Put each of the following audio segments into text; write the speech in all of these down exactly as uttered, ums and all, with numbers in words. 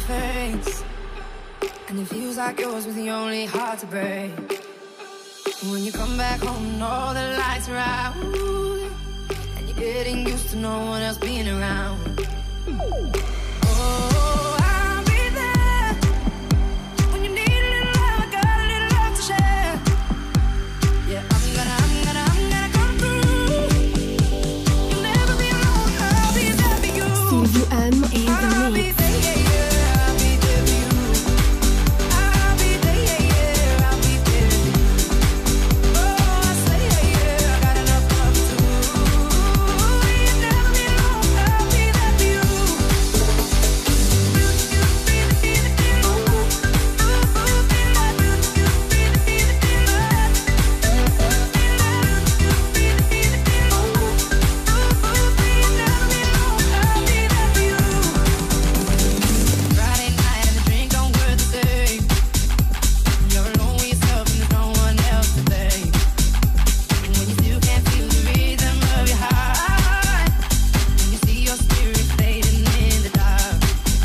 face, and it feels like yours was the only heart to break. When you come back home and all the lights are out, and you're getting used to no one else being around. Oh, I'll be there when you need a little love. I got a little love to share. Yeah, I'm gonna, I'm gonna, I'm gonna come through. You'll never be alone. I'll be there for you. Sylvie M et I'll be Mix. there, yeah, yeah. I'll be there for you. I'll be there, yeah, yeah. I'll be there for you. Oh, I say, yeah, yeah. I got enough love to. You'll never be alone. I'll be there for you. Friday night and the drink don't work the same. You're alone with yourself and there's no one else to blame. When you still can't feel the rhythm of your heart, when you see your spirit fading in the dark.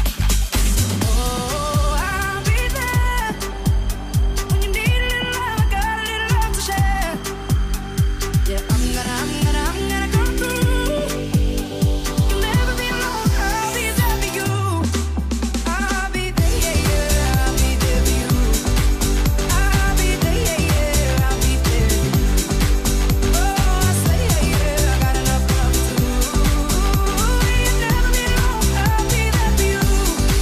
Oh, I'll be there when you need a little love. I got a little love to share. Yeah, I'm gonna, I'm gonna, I'm gonna come through. You'll never be alone. I'll be there for you. I'll be there, yeah, yeah. I'll be there for you. I'll be there, yeah, yeah. I'll be there for you. Oh, I say, yeah, yeah. I got enough love to. You'll never be alone. I'll be there for you.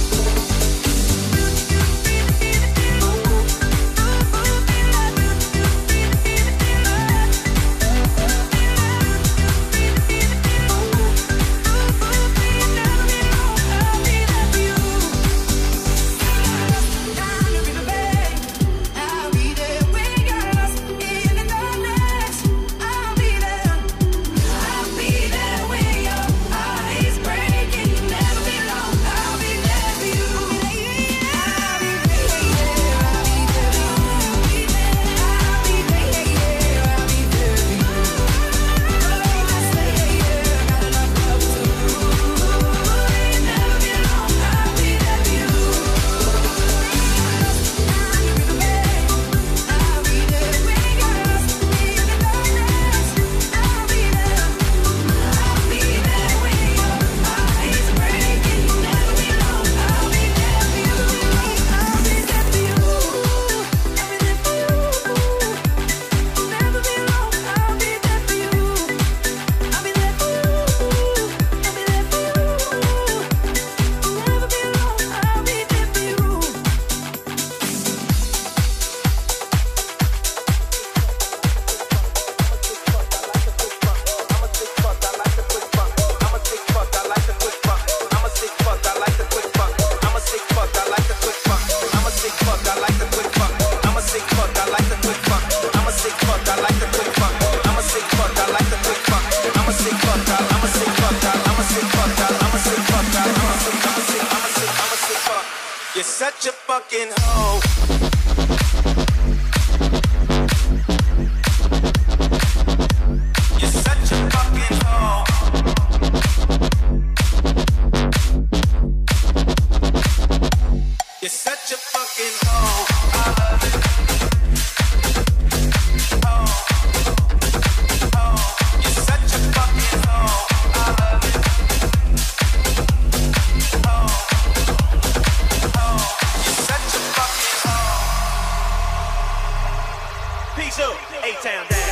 I'll be there when you're lost in the darkness. I'll be there. I'll be there when your heart is breaking. You'll never be alone. I'll be there for you. I'll be there, yeah, I'll be there for you. I'll be there, yeah, I'll be there for you. Oh, I say, yeah, I got enough love to. You'll never be alone. I'll be there for you. I'll be there when you're lost in the darkness. I'll be there. I'll be there when your heart is breaking. You'll never be alone. I'll be there for you. I'll be there for you. I'll be there for you. You'll never be alone. I'll be there for you. I'll be there for you. I'll be there for you. You'll never be alone. I'll be there for you. You're such a fucking hoe. You're such a fucking hoe. You're such a fucking hoe. I love it. Oh, oh, you're such a fucking hoe. I love it. Oh, oh, you're such a fucking hoe. Peace up, A-Town down.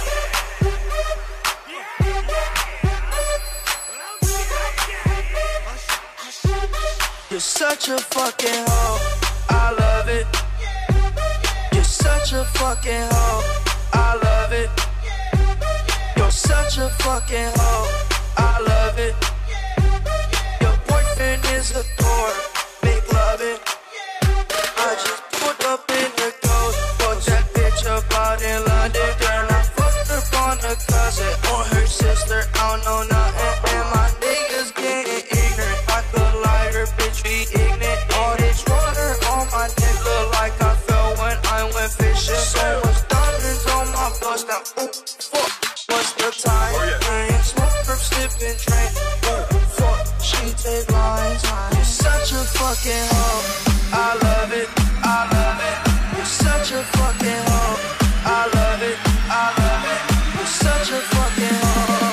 You're such a fucking hoe, I love it. You're such a fucking hoe, I love it. You're such a fucking hoe, I love it. Your boyfriend is a dork, make love it. I just pulled up in the ghost, fuck that bitch up out in London. Then I fucked up on her cousin or her sister, I don't know nothing. And my niggas getting ignorant, I could lie, her bitch be ignorant. All this water on my neck look like I fell when I went fishing. So much diamonds on my bust now, ooh, fuck, what's the time? Smoke from sipping train, ooh, fuck, she take lines. You're such a fucking hoe. I love it, I love it. You're such a fucking hoe. I love it, I love it. You're such a fucking hoe.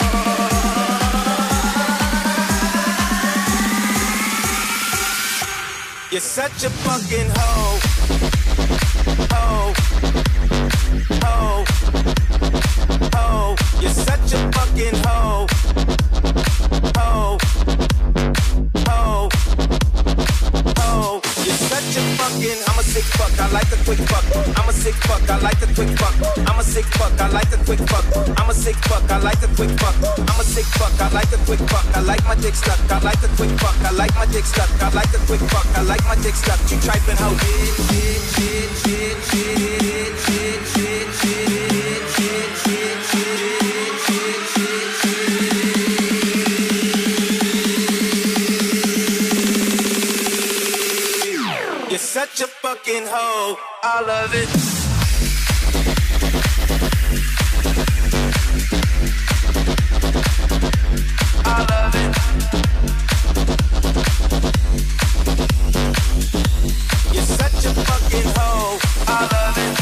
You're such a fucking hoe. Hoe. Hoe. Hoe. You're such a fucking hoe. Hoe. Hoe. Hoe. You're such a fucking. I'm a sick fuck. I like a quick fuck. I'm a sick fuck. I like a quick fuck. I'm a sick fuck. I like a quick fuck. I'm a sick fuck. I like a quick fuck. I'm a sick fuck. I like a quick fuck. I like my dick stuck. I like a quick fuck. I like my dick stuck. I like a quick fuck. I like my dick stuck. You tripping hoe. Shit, shit, shit, shit, shit, shit, shit, shit, shit, shit, shit, shit. You're such a fucking hoe. I love it. I love it. You're such a fucking hoe. I love it.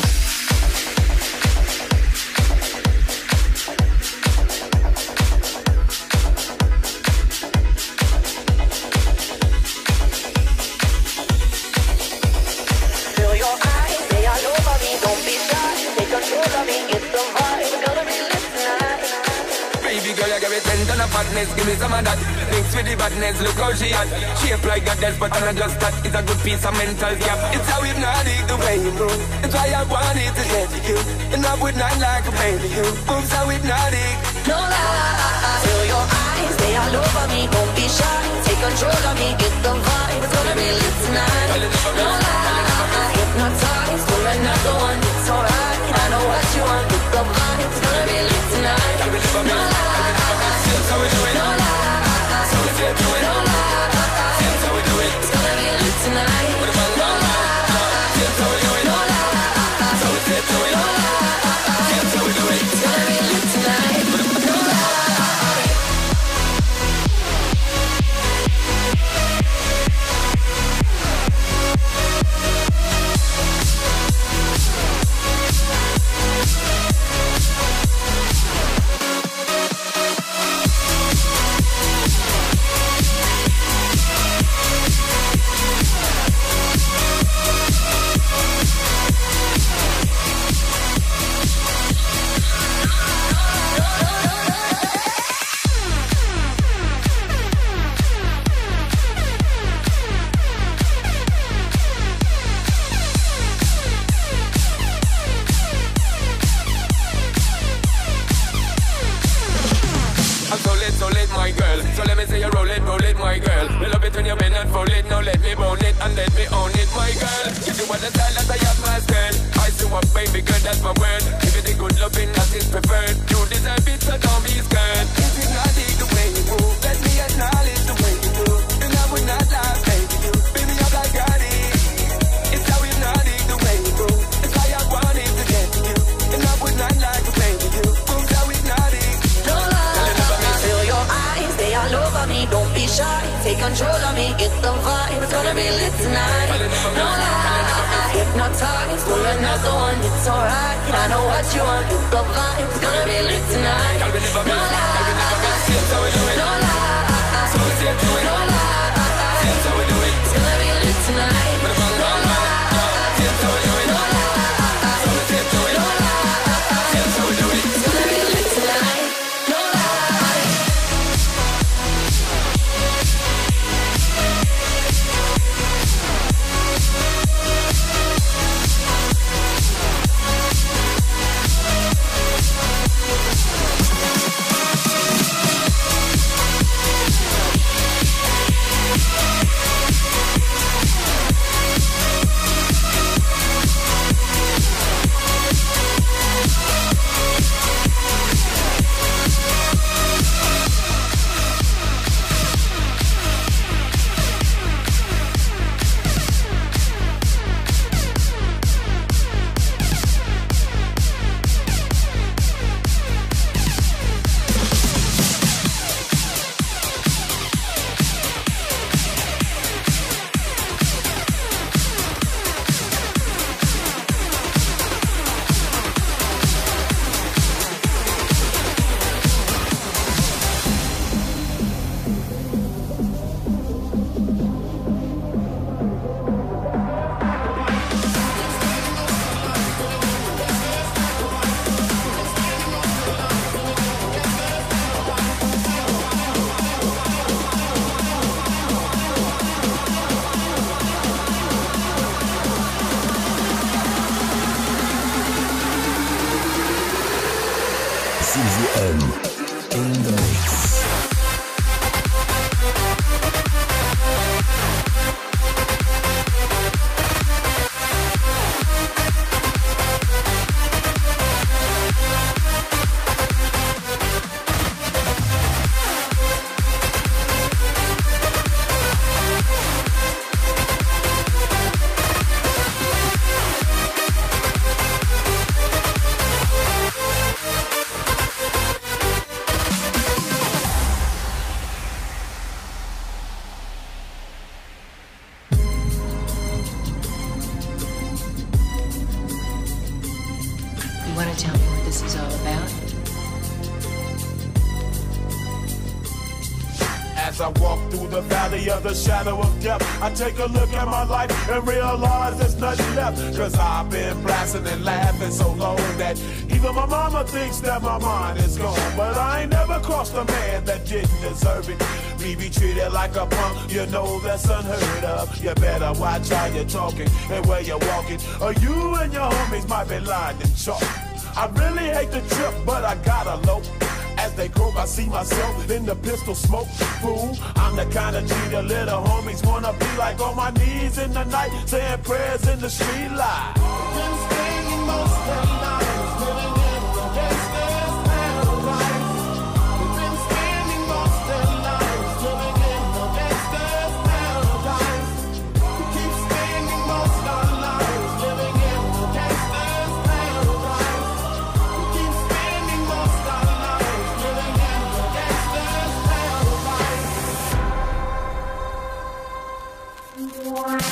Feel your eyes, they all over me. Don't be shy, take control of me. It's the vibe, gonna be lit tonight. Baby girl, you give me ten ton of fatness, give me some of that. Thanks for the badness, look how she at. Shape like a death, but I'm not just that. It's a good piece of mental gap. It's how hypnotic the way you move. It's why I wanted to get to you. And I would not like a baby you. Moves so hypnotic. No lie, feel your eyes, they all over me. Don't be shy, take control of me. Get the vibe, it's gonna be lit tonight. No lie, hypnotized, pull another one. It's alright, I know what you want. Get the vibe, it's gonna be lit tonight. No lie, So we do it. no lie, So we do it. no lie. So we do it. It's gonna be lit tonight. No lie, So we do it. no lie, So we do it. no lie. So we do it. It's gonna be lit tonight. No lie. I'm so lit, so lit, my girl. So let me say you roll it, roll it, my girl. Me love it when you bend and fold it. Now let me bone it and let me own it, my girl. If you want the style that I have mastered, I see what baby girl, that's my word. Give it the good loving that is preferred. You deserve it, so don't be scared. It's hypnotic the way you move. Let me acknowledge the way you do. And I would not lie, baby, you. Baby, I'm like got it. It's how hypnotic the way you move. It's why I wanted to get to you. And I would not lie, baby, you. Move so hypnotic. No lie, feel your eyes, they all over me. Don't be shy, take control of me. Get the vibe, it's gonna be lit tonight. No lie, hypnotized, pull another one. It's alright, I know what you want. Get the vibe, it's gonna be lit tonight. No lie, no lie, no lie. It's gonna be lit tonight. No lie, no lie, no lie. It's gonna be lit tonight. No lie. M in the mix. You want to tell me what this is all about? As I walk through the valley of the shadow of death, I take a look at my life and realize there's nothing left. Cause I've been blasting and laughing so long that even my mama thinks that my mind is gone. But I ain't never crossed a man that didn't deserve it. Me be treated like a punk, you know that's unheard of. You better watch how you're talking and where you're walking, or you and your homies might be lying in chalk. I really hate the trip, but I gotta low. As they croak, I see myself in the pistol smoke. Fool, I'm the kind of G the little homies wanna be like, on my knees in the night, saying prayers in the street light. Been spending most of their lives living in the gangster's paradise. We've been spending most of their lives living in the gangster's paradise. We keep spending most of our lives living in the gangster's paradise. We keep spending most of our lives living in the gangster's paradise.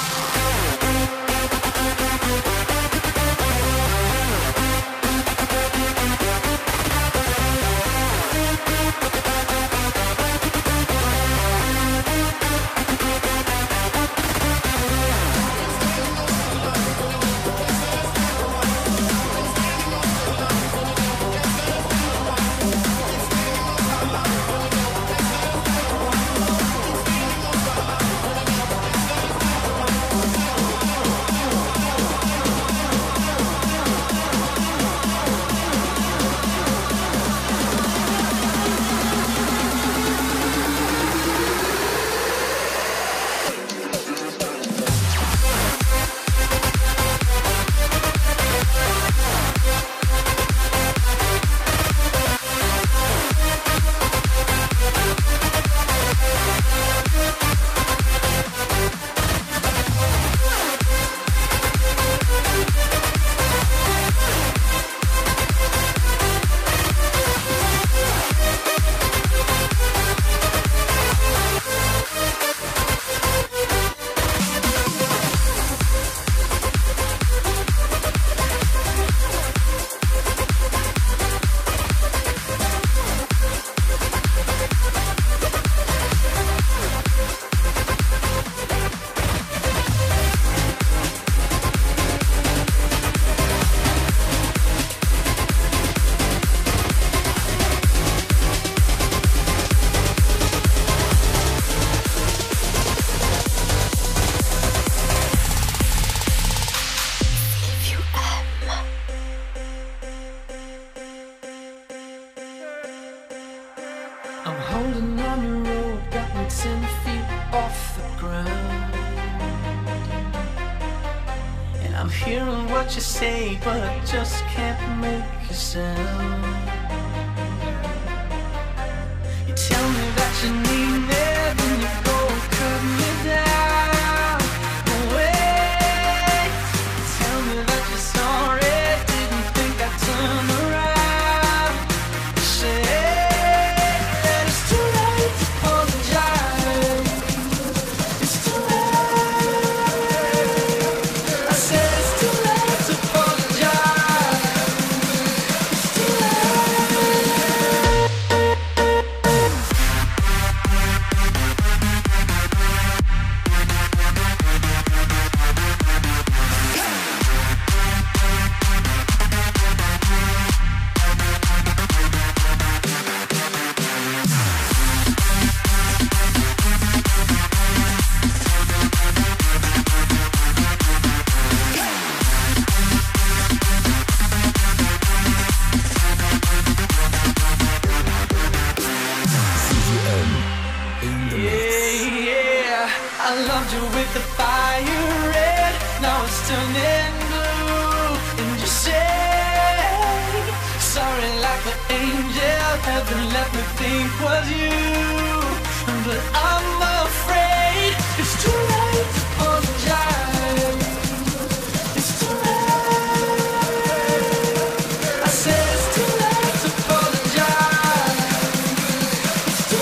I'm holding on the road, got me ten feet off the ground. And I'm hearing what you say, but I just can't make a sound. You tell me that you need me, then you go and cut me down. Oh wait, tell me that you're sorry, didn't think I'd turn around. Say Too late. fire red, now it's turning blue. And you say sorry like an angel, heaven let me think was you. But I'm afraid it's too late to apologize. It's too late. I said it's too late to apologize. It's too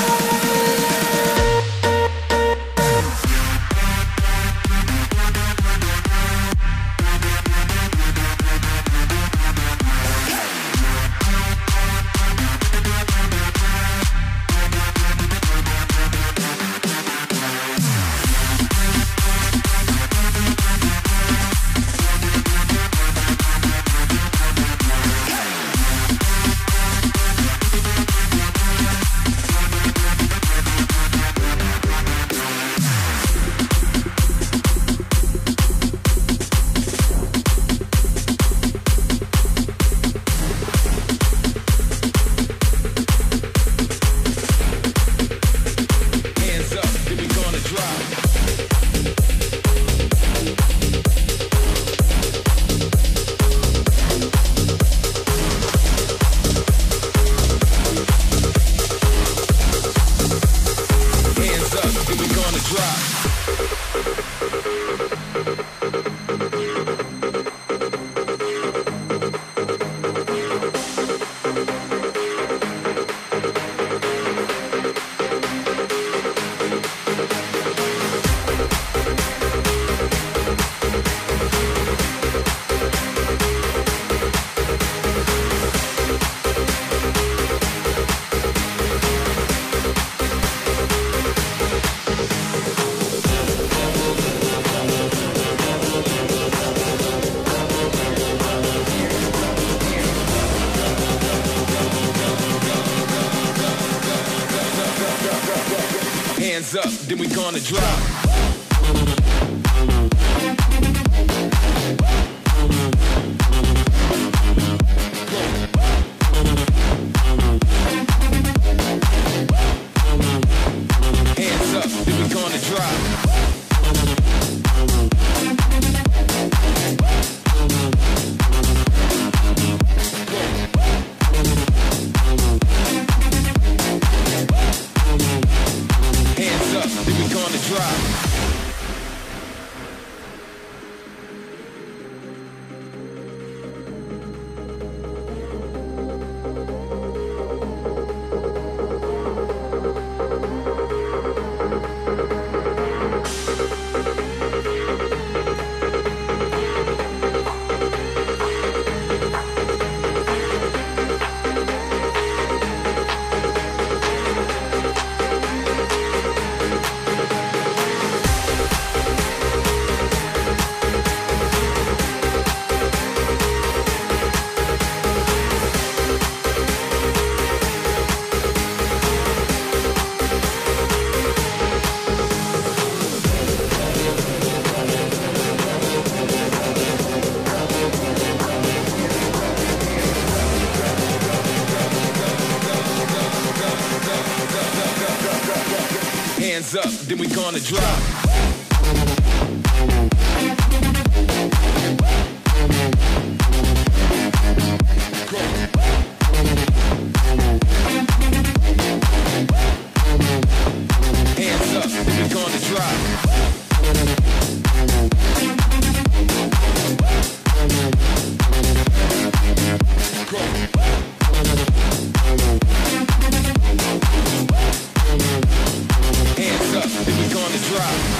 Hands up, then we gonna drop. Hands up, then we gonna drop. Hands up, then we gonna drop. Hands up, then we gonna drop. Hands up, then we gonna drop.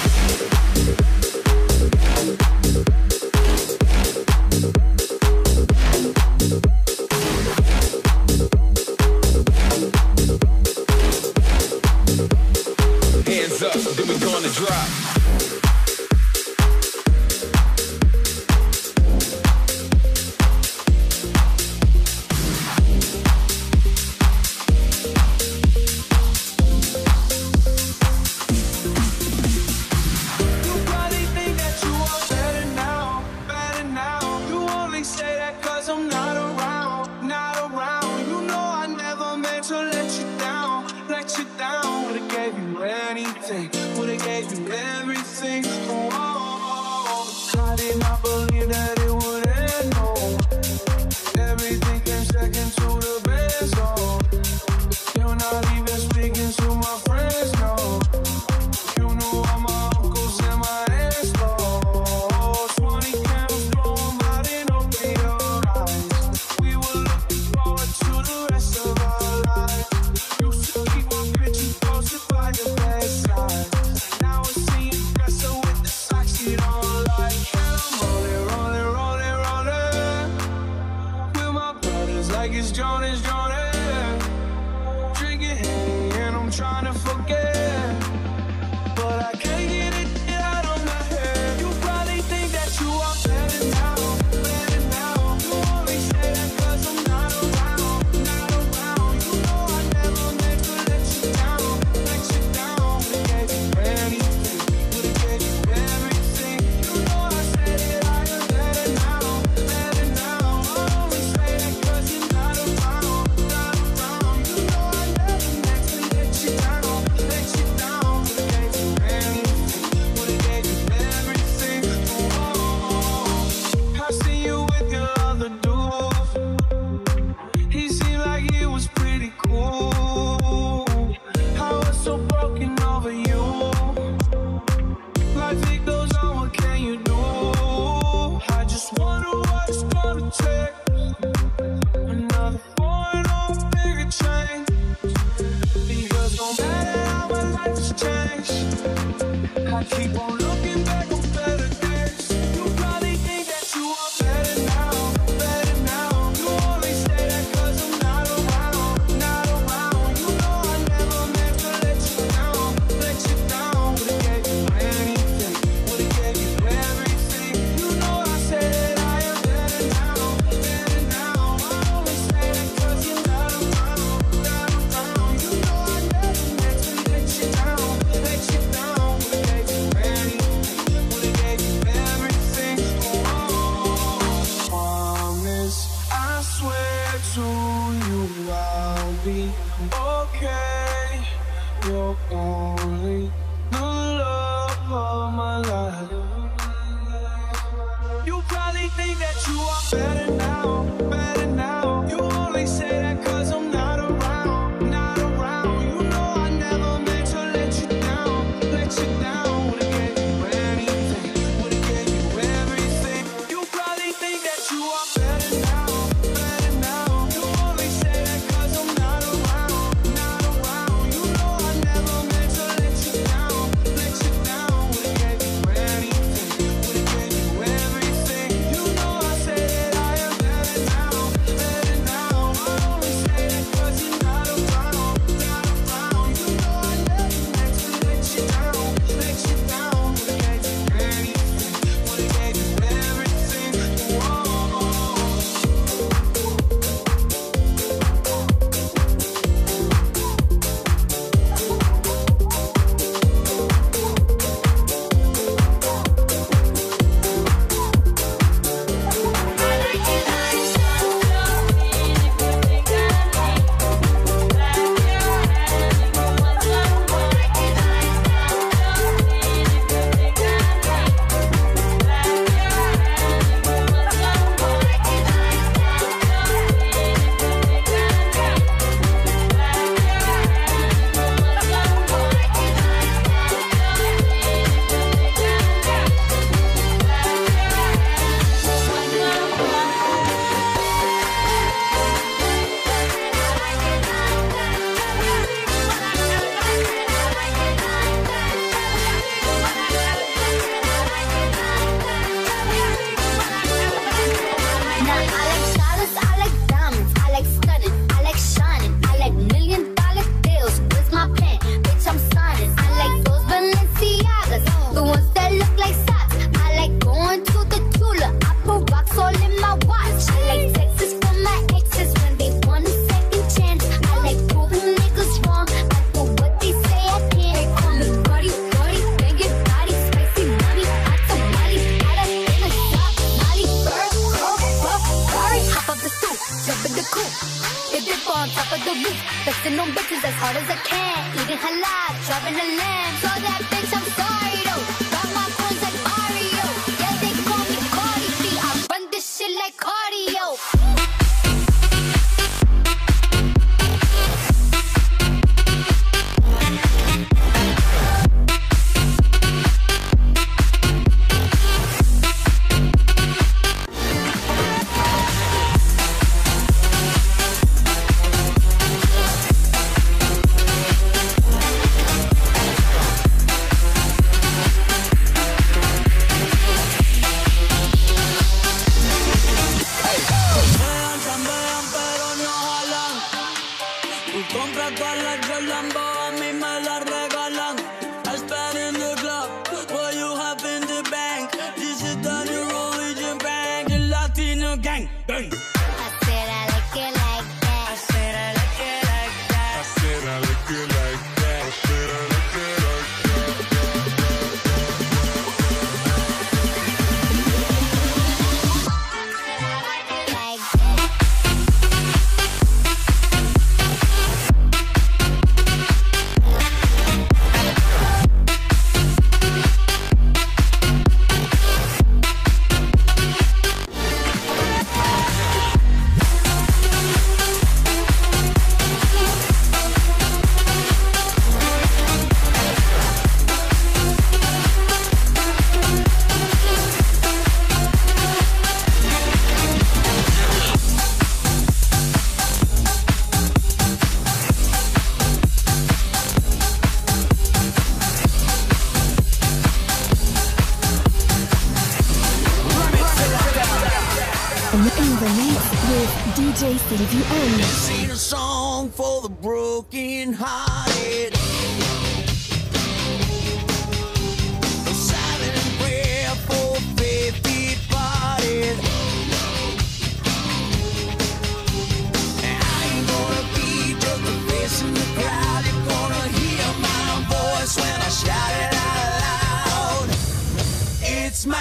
Keep on looking back on better days. You probably think that you are better now, better now. You only say that 'cause I'm not around, not around. You know I never meant to let you down, let you down. Would've gave you anything, would've gave you everything. You know I say that I am better now, better now. I only say that 'cause you're not around, not around. You know I never meant to let you down, let you down. Would've gave you anything, would've gave you everything. Oh, promise, I swear to you I'll be okay. You're only the love of my life. You probably think that you are better now, better now. You only say that 'cause I'm not around, not around. You know I never meant to let you down, let you down. Would've gave you anything, would've gave you everything. You probably think that you are better now, better now. You only say that 'cause I'm not around, not around. You know I never meant to let you down, let you down. Would've gave you anything, would've gave you everything. You know I say that I am better now, better now. I only say that 'cause you're not around, not around. You know I never meant to let you down, let you down. Would've gave you anything, would've gave you everything. Whoa. Now I like dollars, I like diamonds, I like studding, I like shining, I like million dollar deals. Where's my pen? Bitch, I'm signing. I like those Balenciagas, the ones that look like socks. I like going to the Tula, I put rocks all in my watch. I like texts from my exes when they want a second chance. I like proving niggas wrong, I do what they say I can't. They call me Cardi, Cardi, banging body, spicy money, hot tamale, got us in a shop, Molly, bird, oh, oh, sorry. Hop off the stoop, jump in the coop, hit the bar on top of the roof, flexing on bitches as hard as I can, eating halal, driving a lamb. So that bitch, I'm sorry though, got my coins like Mario. Yeah, they call me Cardi B, I run this shit like cardio. Chambean, chambean, pero no jalan. Tú compras todas las Jordan, a mí me las regalan. I spend in the club, what you have in the bank. This is the new religion bank, the Latino gang. Bang. I said I like it like that. I said I like it like that. I said I like it like that. I said I like it like Like that. the mix with D J Stevie M. Sing a song for the broken hearted. A silent prayer for faith departed. And I ain't gonna be just a face in the crowd. You're gonna hear my voice when I shout it out loud. It's my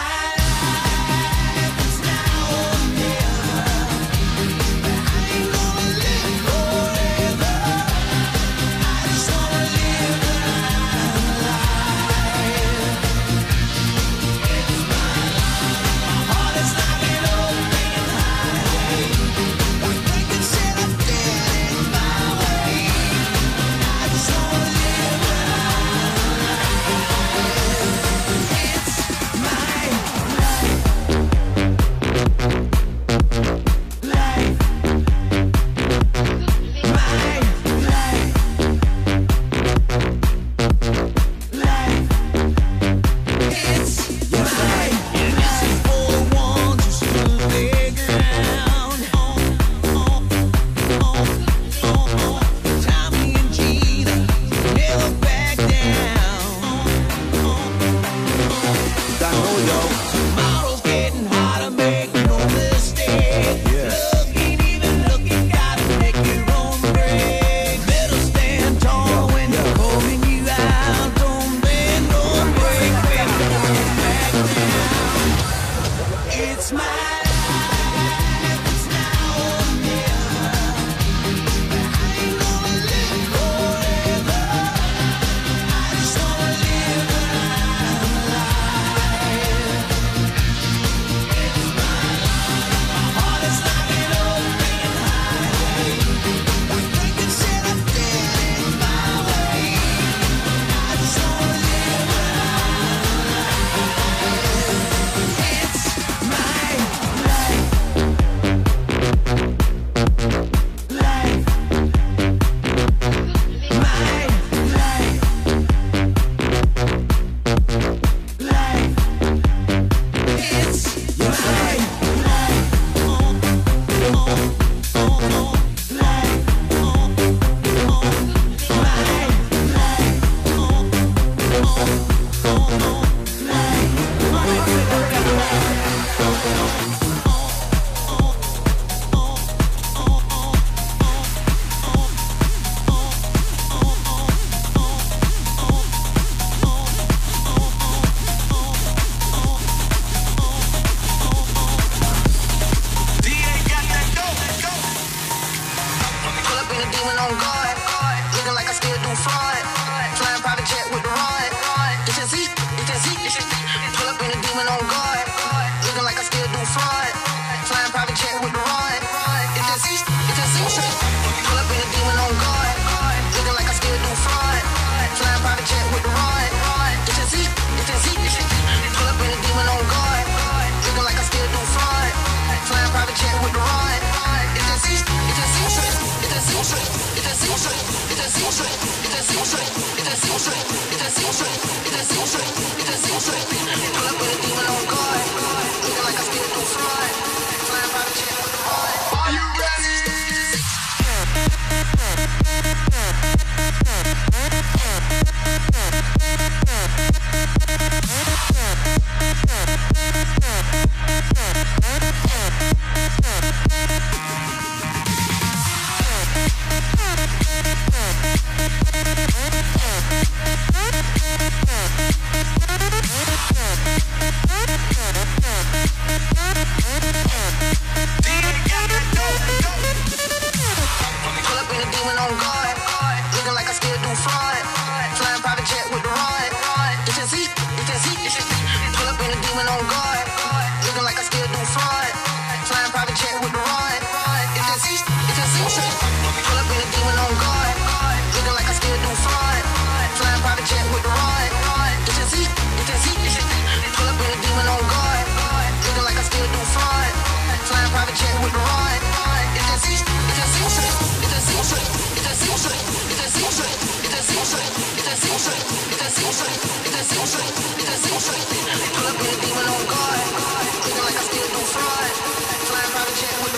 Pull up with a demon on guard. Looking like I still do fraud. Flying private jet with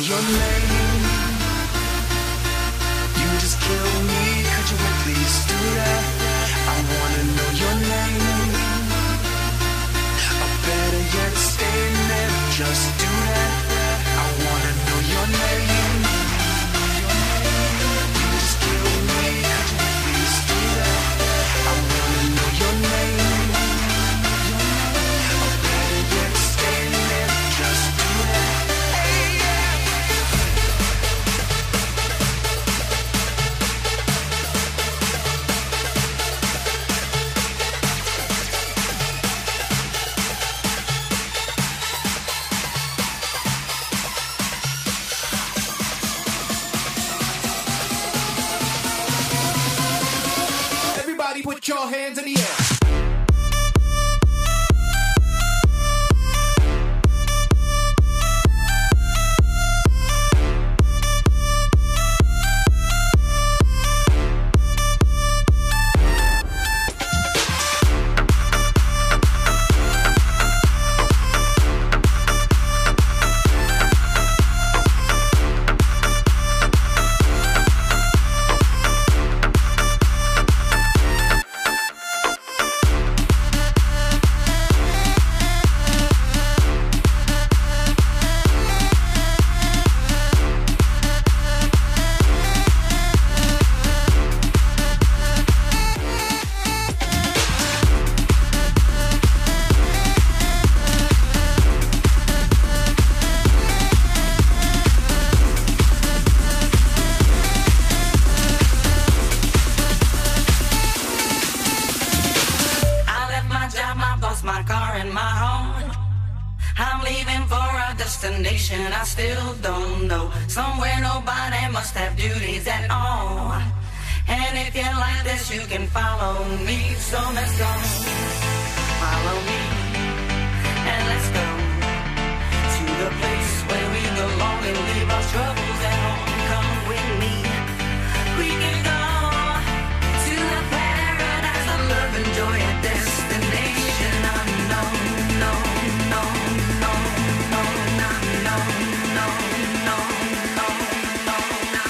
your name. You just kill me, could you please do that? I wanna know your name. Or better yet, stay there, just do that. I wanna know your name. You just kill me, could you please do that? I wanna know your name. Or better yet, stay there, just do that. Hey, yeah. Everybody put your hands in the air. I still don't know. Somewhere nobody must have duties at all. And if you like this, you can follow me. So let's go. Follow me. And let's go to the place where we belong and leave our troubles at home. Come with me. We can go to the paradise of love and joy, a destination unknown. No, no, no, no, no, no, no, no, no, no, no,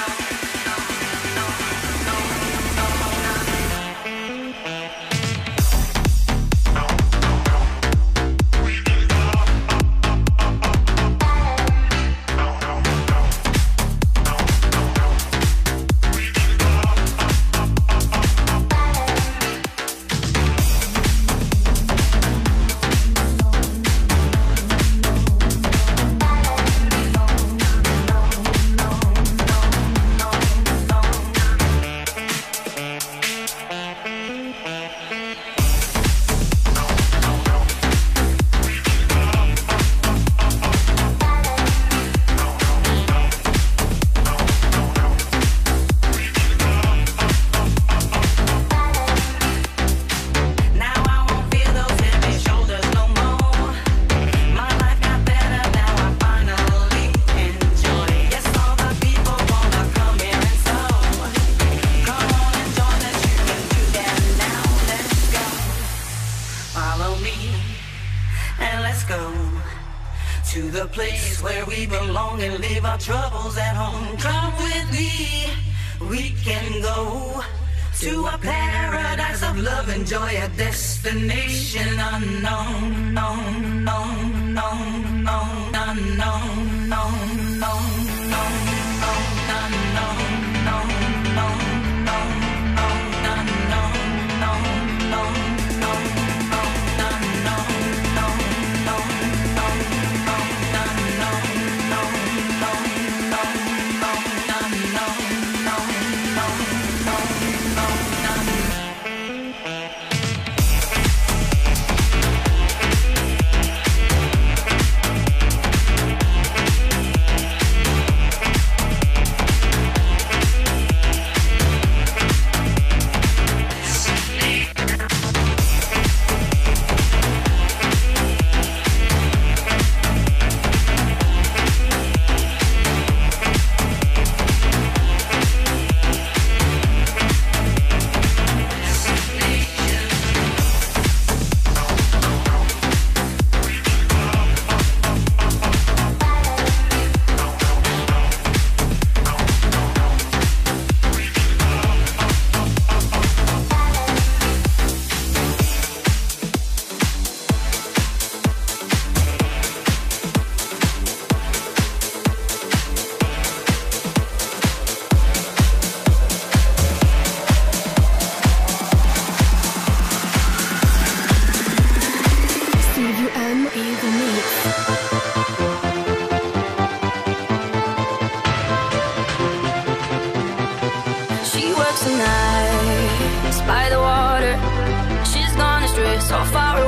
and leave our troubles at home. Come with me, we can go to a paradise of love and joy, a destination unknown, known, known, known, known, unknown, known, known, known, unknown, known, known.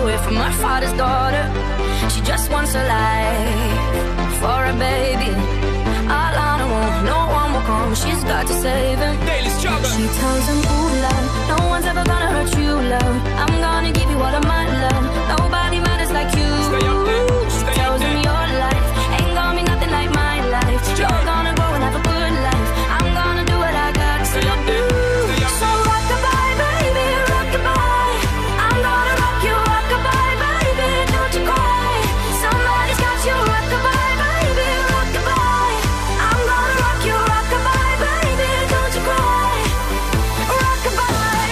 away from her father's daughter. She just wants a life for a baby. All on her own, no one will come. She's got to save him. Daily struggle. She tells him, ooh, love, no one's ever gonna hurt you, love. I'm gonna give you all of my love. Nobody matters like you. Stay up there. She Stay tells up him there. your life ain't gonna be nothing like my life. You're gonna go and have a good life. I'm gonna do what I got to Stay up there. Stay up So rock-a-bye, baby, rock-a-bye. I'm gonna rock you, rock-a-bye, baby, don't you cry. Somebody's got you, rock-a-bye, baby, rock-a-bye. I'm gonna rock you, rock-a-bye, baby, don't you cry. Rock-a-bye.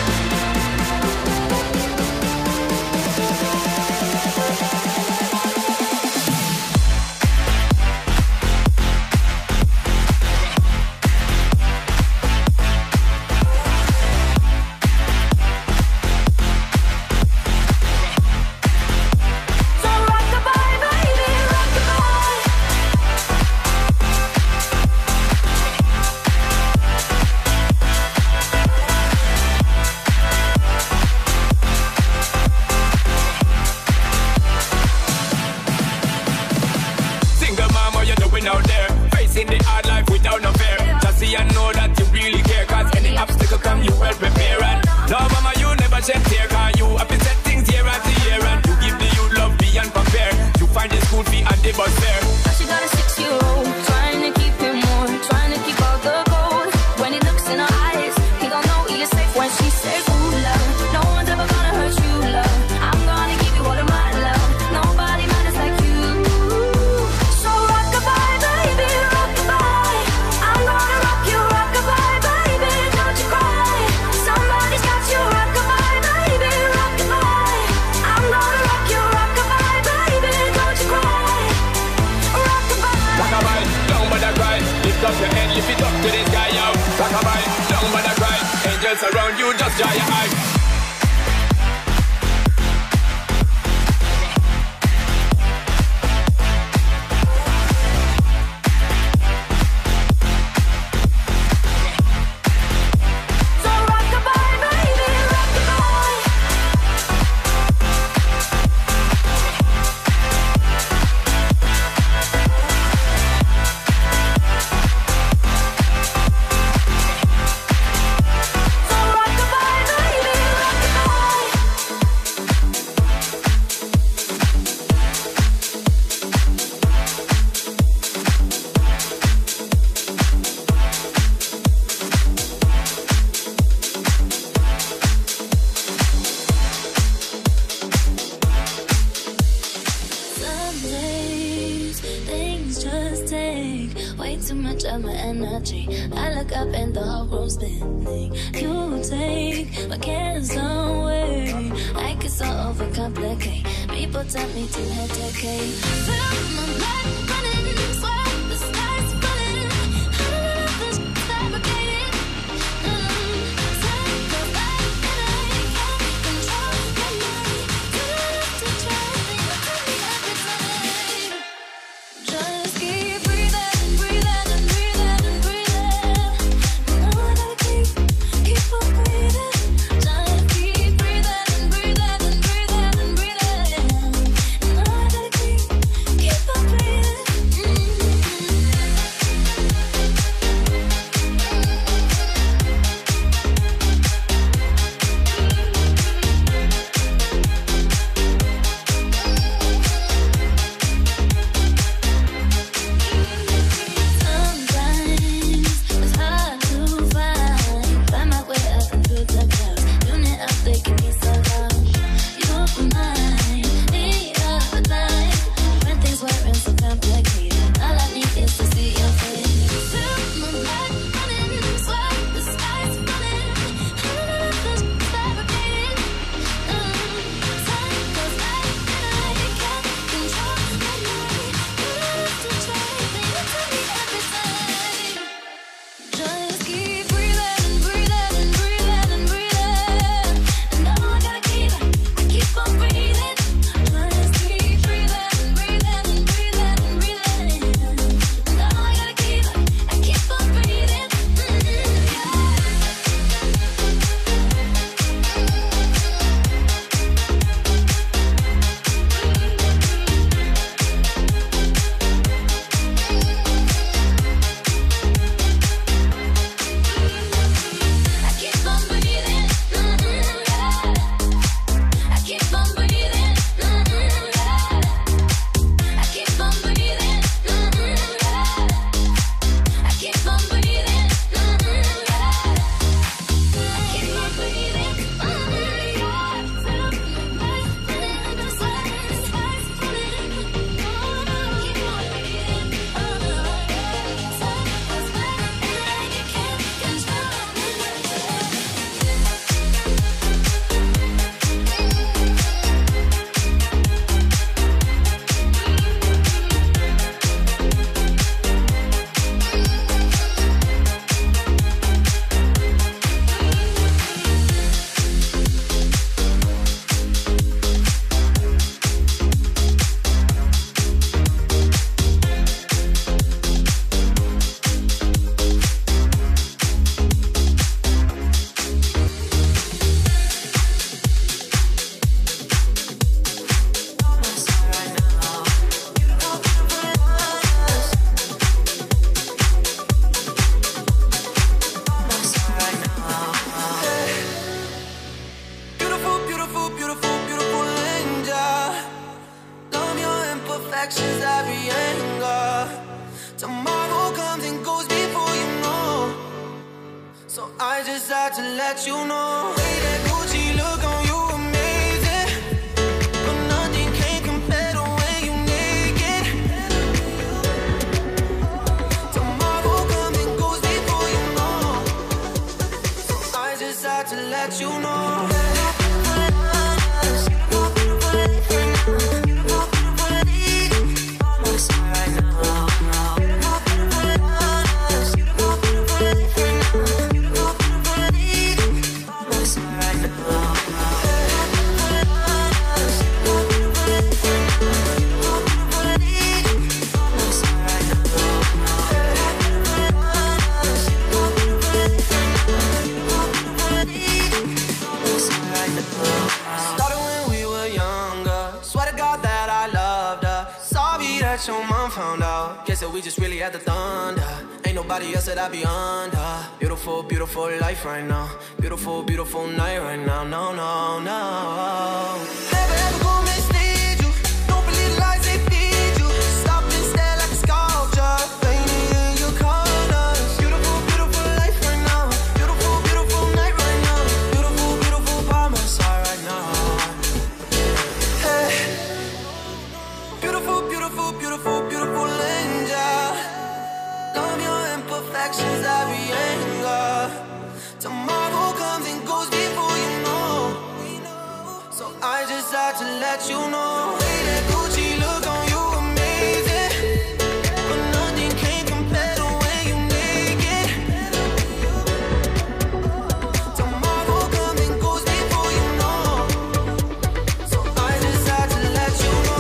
So rock-a-bye, baby, rock-a-bye. Single mom, what you doing out there? Facing the hard life without no fear. Just see and know that you really care. Cause any obstacle come, you well prepare. And no mama, you never shed tear. Cause you have to set things year after year. And you give the youth love beyond compare. You find the school fee and the bus fare. Now she got a six-year-old, trying to keep him warm, trying to keep all the gold. When he looks in her eyes, he don't know he is safe when she says, ooh, love, no one's ever gonna hurt you, love. I'm gonna give you all of my love. Nobody matters like you. So rock-a-bye, baby, rock-a-bye. I'm gonna rock you, rock-a-bye, baby, don't you cry. Somebody's got you, rock-a-bye, baby, rock-a-bye. I'm gonna rock you, rock-a-bye, baby, don't you cry. Rock-a-bye. Rock-a-bye, down by the cry. Lift up your head, lift it up to the sky, yo. Rock-a-bye, down by the cry. Angels around you, just dry your eyes. So rock-a-bye, baby, rock-a-bye. So rock-a-bye, baby, rock-a-bye. Some days things just take way too much of my energy. I look up and the whole room's spinning. You take my cares away. I get so overcomplicate. People tell me to hesitate. Feel my blood running, sweat the sky's falling. I don't know if this is fabricated. Mm, take the light and I can't control your mind. Do not have to try me, but tell me every time. Just keep breathing, breathing, and breathing, and breathing. No, I gotta keep, keep on breathing. Just keep breathing, and breathing, and breathing, and breathing. No, I gotta keep, keep on breathing. imperfections, every anger. Tomorrow comes and goes before you know. So I just had to let you know. Hey, that Gucci look on you amazing, but nothing can compare to when you naked. Tomorrow comes and goes before you know. So I just had to let you know. Your mom found out. Guess that we just really had the thunder. Ain't nobody else that I be under. Beautiful, beautiful life right now. Beautiful, beautiful night right now. No, no, no. Never ever gonna mislead you. Don't believe the lies they feed you. Stop and stare like a sculpture, painted in your colors. Beautiful, beautiful life right now. Beautiful, beautiful night right now. Beautiful, beautiful by my side right now. Hey. Beautiful, beautiful, beautiful, beautiful angel. Love your imperfections, every anger. Tomorrow comes and goes before you know. So I just had to let you know. Hey, that Gucci look on you amazing, but nothing can compare to when you naked. Tomorrow comes and goes before you know. So I just had to let you know.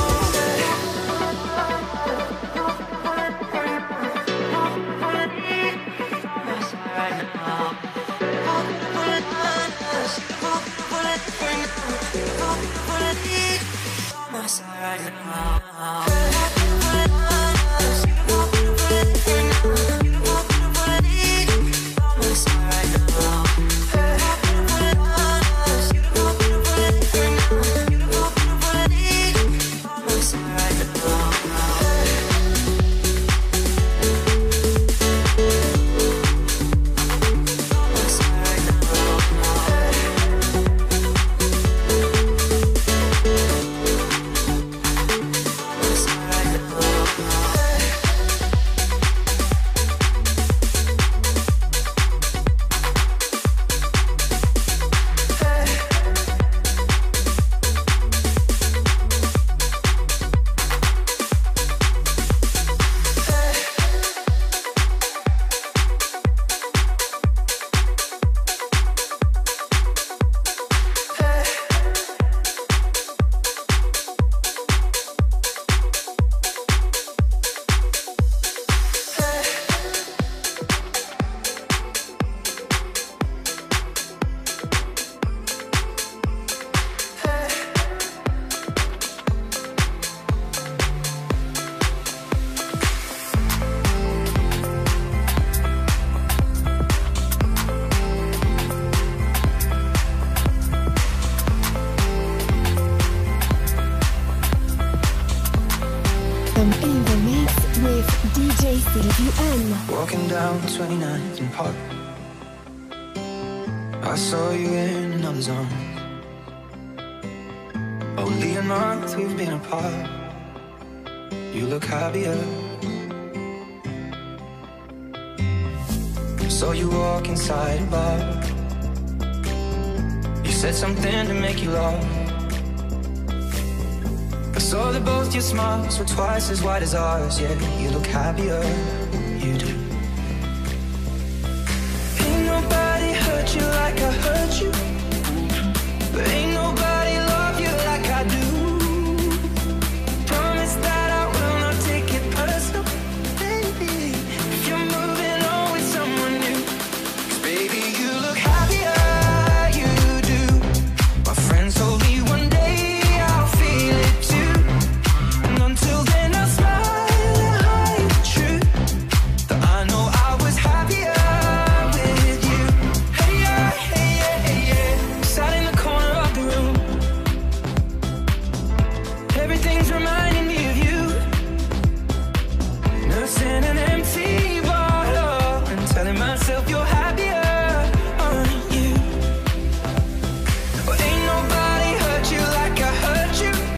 Walking down twenty-ninth and Park, I saw you in another's arms. Only a month we've been apart. You look happier. Saw you walk inside a bar. You said something to make you laugh. I saw that both your smiles were twice as wide as ours. Yeah, you look happier. You do. Ain't nobody hurt you like I hurt you.